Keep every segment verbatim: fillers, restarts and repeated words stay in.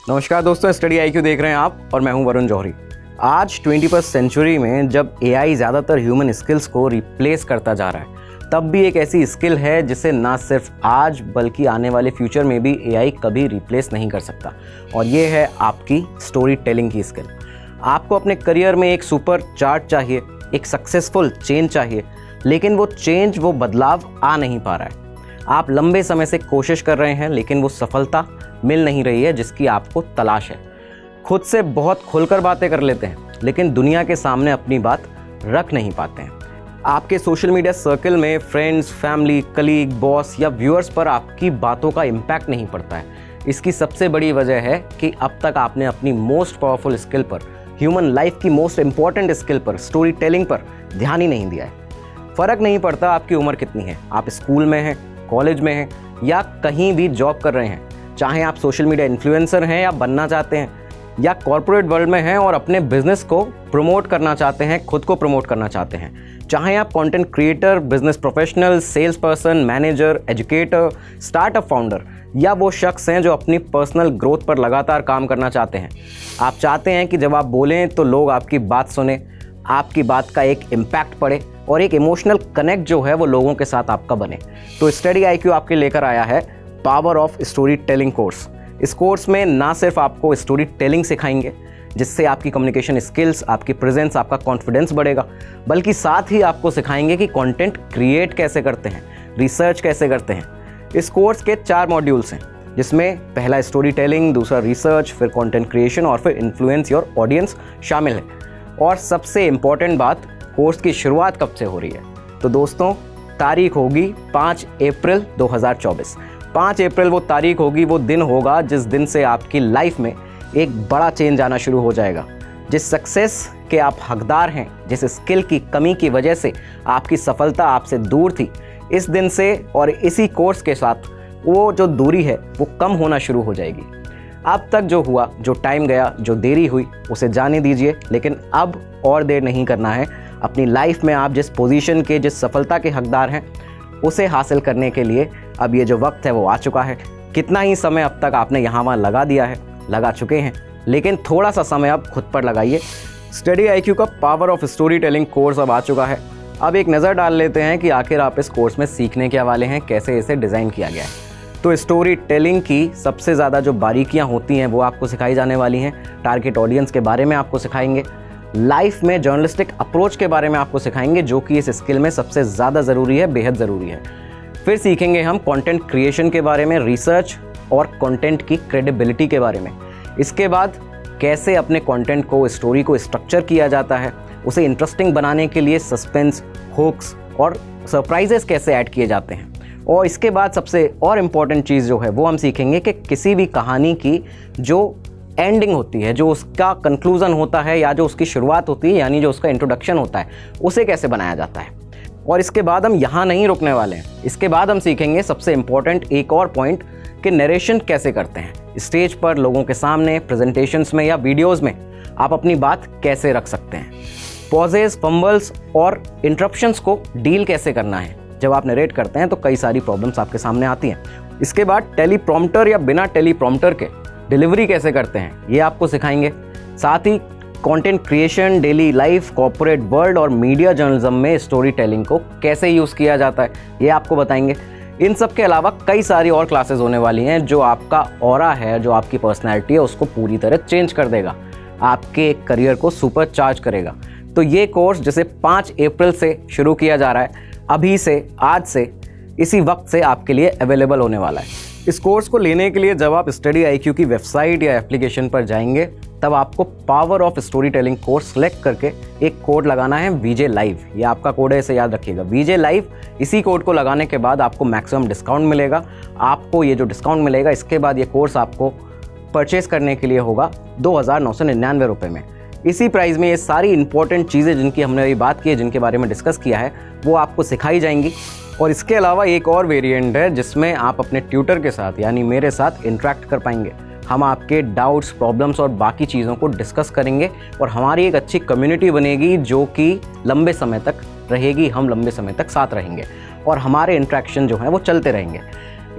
नमस्कार दोस्तों, study I Q देख रहे हैं आप और मैं हूं वरुण जौहरी। आज ट्वेंटी फर्स्ट सेंचुरी में जब एआई ज़्यादातर ह्यूमन स्किल्स को रिप्लेस करता जा रहा है, तब भी एक ऐसी स्किल है जिसे ना सिर्फ आज बल्कि आने वाले फ्यूचर में भी एआई कभी रिप्लेस नहीं कर सकता, और ये है आपकी स्टोरी टेलिंग की स्किल। आपको अपने करियर में एक सुपर चार्ट चाहिए, एक सक्सेसफुल चेंज चाहिए, लेकिन वो चेंज, वो बदलाव आ नहीं पा रहा है। आप लंबे समय से कोशिश कर रहे हैं लेकिन वो सफलता मिल नहीं रही है जिसकी आपको तलाश है। खुद से बहुत खुलकर बातें कर लेते हैं लेकिन दुनिया के सामने अपनी बात रख नहीं पाते हैं। आपके सोशल मीडिया सर्कल में फ्रेंड्स, फैमिली, कलीग, बॉस या व्यूअर्स पर आपकी बातों का इम्पैक्ट नहीं पड़ता है। इसकी सबसे बड़ी वजह है कि अब तक आपने अपनी मोस्ट पावरफुल स्किल पर, ह्यूमन लाइफ की मोस्ट इंपॉर्टेंट स्किल पर, स्टोरी टेलिंग पर ध्यान ही नहीं दिया है। फ़र्क नहीं पड़ता आपकी उम्र कितनी है, आप स्कूल में हैं, कॉलेज में हैं या कहीं भी जॉब कर रहे हैं, चाहे आप सोशल मीडिया इन्फ्लुएंसर हैं या बनना चाहते हैं, या कॉर्पोरेट वर्ल्ड में हैं और अपने बिजनेस को प्रमोट करना चाहते हैं, खुद को प्रमोट करना चाहते हैं, चाहे आप content creator, business professional, sales person, manager, educator, startup founder या वो शख्स हैं जो अपनी पर्सनल ग्रोथ पर लगातार काम करना चाहते हैं। आप चाहते हैं कि जब आप बोलें तो लोग आपकी बात सुने, आपकी बात का एक इम्पैक्ट पड़े और एक इमोशनल कनेक्ट जो है वो लोगों के साथ आपका बने। तो स्टडी आई क्यू आपके लेकर आया है power of story telling course. इस कोर्स में ना सिर्फ आपको स्टोरी टेलिंग सिखाएंगे जिससे आपकी कम्युनिकेशन स्किल्स, आपकी प्रेजेंस, आपका कॉन्फिडेंस बढ़ेगा, बल्कि साथ ही आपको सिखाएंगे कि कंटेंट क्रिएट कैसे करते हैं, रिसर्च कैसे करते हैं। इस कोर्स के चार मॉड्यूल्स हैं जिसमें पहला स्टोरी टेलिंग, दूसरा रिसर्च, फिर कंटेंट क्रिएशन और फिर इन्फ्लुएंस योर ऑडियंस शामिल है। और सबसे इम्पॉर्टेंट बात, कोर्स की शुरुआत कब से हो रही है। तो दोस्तों, तारीख होगी पाँच अप्रैल दो हज़ार चौबीस। पाँच अप्रैल वो तारीख होगी, वो दिन होगा जिस दिन से आपकी लाइफ में एक बड़ा चेंज आना शुरू हो जाएगा। जिस सक्सेस के आप हकदार हैं, जिस स्किल की कमी की वजह से आपकी सफलता आपसे दूर थी, इस दिन से और इसी कोर्स के साथ वो जो दूरी है वो कम होना शुरू हो जाएगी। अब तक जो हुआ, जो टाइम गया, जो देरी हुई, उसे जाने दीजिए, लेकिन अब और देर नहीं करना है। अपनी लाइफ में आप जिस पोजीशन के, जिस सफलता के हकदार हैं, उसे हासिल करने के लिए अब ये जो वक्त है वो आ चुका है। कितना ही समय अब तक आपने यहाँ वहाँ लगा दिया है, लगा चुके हैं, लेकिन थोड़ा सा समय अब खुद पर लगाइए। स्टडी आई क्यू का power of story telling course अब आ चुका है। अब एक नज़र डाल लेते हैं कि आखिर आप इस कोर्स में सीखने के वाले हैं, कैसे इसे डिज़ाइन किया गया है। तो स्टोरी टेलिंग की सबसे ज़्यादा जो बारीकियाँ होती हैं वो आपको सिखाई जाने वाली हैं। टारगेट ऑडियंस के बारे में आपको सिखाएंगे, लाइफ में जर्नलिस्टिक अप्रोच के बारे में आपको सिखाएंगे, जो कि इस स्किल में सबसे ज़्यादा ज़रूरी है, बेहद ज़रूरी है। फिर सीखेंगे हम कंटेंट क्रिएशन के बारे में, रिसर्च और कंटेंट की क्रेडिबिलिटी के बारे में। इसके बाद कैसे अपने कंटेंट को, स्टोरी को स्ट्रक्चर किया जाता है, उसे इंटरेस्टिंग बनाने के लिए सस्पेंस, हुक्स और सरप्राइजेस कैसे ऐड किए जाते हैं। और इसके बाद सबसे और इम्पॉर्टेंट चीज़ जो है वो हम सीखेंगे कि किसी भी कहानी की जो एंडिंग होती है, जो उसका कंक्लूज़न होता है या जो उसकी शुरुआत होती है, यानी जो उसका इंट्रोडक्शन होता है, उसे कैसे बनाया जाता है। और इसके बाद हम यहाँ नहीं रुकने वाले हैं। इसके बाद हम सीखेंगे सबसे इम्पॉर्टेंट एक और पॉइंट कि नरेशन कैसे करते हैं। स्टेज पर, लोगों के सामने, प्रेजेंटेशंस में या वीडियोज़ में आप अपनी बात कैसे रख सकते हैं। पॉजेज, फंबल्स और इंटरप्शंस को डील कैसे करना है। जब आप नरेट करते हैं तो कई सारी प्रॉब्लम्स आपके सामने आती हैं। इसके बाद टेलीप्रॉम्प्टर या बिना टेलीप्रॉम्प्टर के डिलीवरी कैसे करते हैं, ये आपको सिखाएंगे। साथ ही content creation, daily life, corporate world और मीडिया जर्नलिज्म में स्टोरी टेलिंग को कैसे यूज़ किया जाता है, ये आपको बताएंगे। इन सब के अलावा कई सारी और क्लासेस होने वाली हैं जो आपका ऑरा है, जो आपकी पर्सनैलिटी है, उसको पूरी तरह चेंज कर देगा, आपके करियर को सुपर चार्ज करेगा। तो ये कोर्स जिसे पाँच अप्रैल से शुरू किया जा रहा है, अभी से, आज से, इसी वक्त से आपके लिए अवेलेबल होने वाला है। इस कोर्स को लेने के लिए जब आप स्टडी आई क्यू की वेबसाइट या एप्लीकेशन पर जाएंगे, तब आपको power of story telling course select करके एक कोड लगाना है, वीजे लाइव। ये आपका कोड है, इसे याद रखिएगा, वीजे लाइव। इसी कोड को लगाने के बाद आपको मैक्सिमम डिस्काउंट मिलेगा। आपको ये जो डिस्काउंट मिलेगा, इसके बाद ये कोर्स आपको परचेस करने के लिए होगा दो हज़ार नौ सौ निन्यानवे रुपये में। इसी प्राइस में ये सारी इंपॉर्टेंट चीज़ें जिनकी हमने अभी बात की है, जिनके बारे में डिस्कस किया है, वो आपको सिखाई जाएंगी। और इसके अलावा एक और वेरिएंट है जिसमें आप अपने ट्यूटर के साथ, यानी मेरे साथ इंटरेक्ट कर पाएंगे। हम आपके डाउट्स, प्रॉब्लम्स और बाकी चीज़ों को डिस्कस करेंगे और हमारी एक अच्छी कम्युनिटी बनेगी जो कि लंबे समय तक रहेगी। हम लंबे समय तक साथ रहेंगे और हमारे इंटरेक्शन जो हैं वो चलते रहेंगे।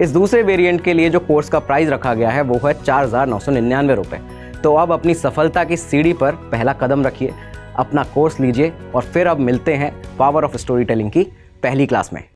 इस दूसरे वेरिएंट के लिए जो कोर्स का प्राइस रखा गया है वो है चार हज़ार नौ सौ निन्यानवे रुपये। तो अब अपनी सफलता की सीढ़ी पर पहला कदम रखिए, अपना कोर्स लीजिए और फिर अब मिलते हैं पावर ऑफ स्टोरी टेलिंग की पहली क्लास में।